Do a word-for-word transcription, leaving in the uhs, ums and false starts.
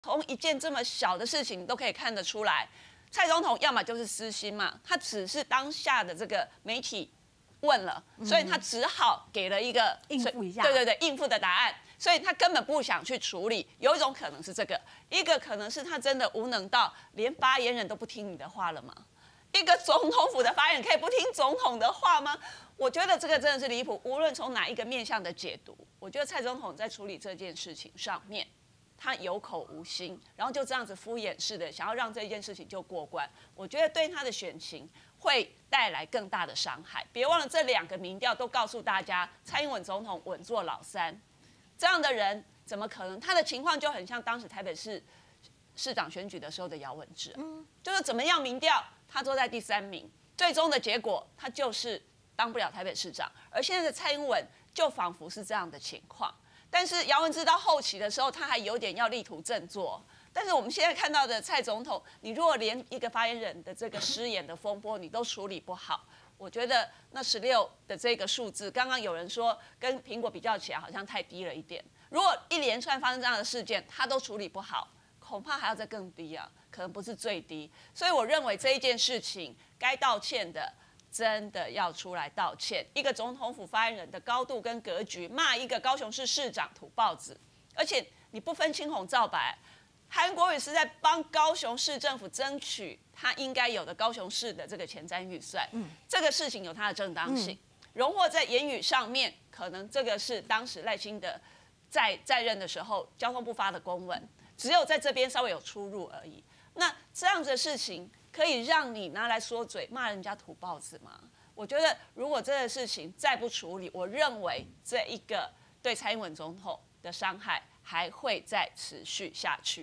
从一件这么小的事情都可以看得出来，蔡总统要么就是私心嘛，他只是当下的这个媒体问了，所以他只好给了一个应付一下， 对对对，应付的答案。所以他根本不想去处理。有一种可能是这个，一个可能是他真的无能到连发言人都不听你的话了吗？一个总统府的发言人可以不听总统的话吗？我觉得这个真的是离谱。无论从哪一个面向的解读，我觉得蔡总统在处理这件事情上面，他有口无心，然后就这样子敷衍式的想要让这件事情就过关。我觉得对他的选情会带来更大的伤害。别忘了，这两个民调都告诉大家，蔡英文总统稳坐老三。这样的人怎么可能？他的情况就很像当时台北市市长选举的时候的姚文智，嗯，就是怎么样民调，他坐在第三名，最终的结果他就是当不了台北市长。而现在的蔡英文就仿佛是这样的情况。但是姚文智到后期的时候，他还有点要力图振作。但是我们现在看到的蔡总统，你如果连一个发言人的这个失言的风波你都处理不好，我觉得那十六的这个数字，刚刚有人说跟苹果比较起来好像太低了一点。如果一连串发生这样的事件，他都处理不好，恐怕还要再更低啊，可能不是最低。所以我认为这一件事情该道歉的，真的要出来道歉。一个总统府发言人的高度跟格局，骂一个高雄市市长土包子，而且你不分青红皂白。韩国瑜是在帮高雄市政府争取他应该有的高雄市的这个前瞻预算，嗯，这个事情有它的正当性。荣获在言语上面，可能这个是当时赖清德在在任的时候交通部发的公文，只有在这边稍微有出入而已。那这样子的事情可以让你拿来说嘴骂人家土包子吗？我觉得如果这个事情再不处理，我认为这一个对蔡英文总统的伤害还会再持续下去。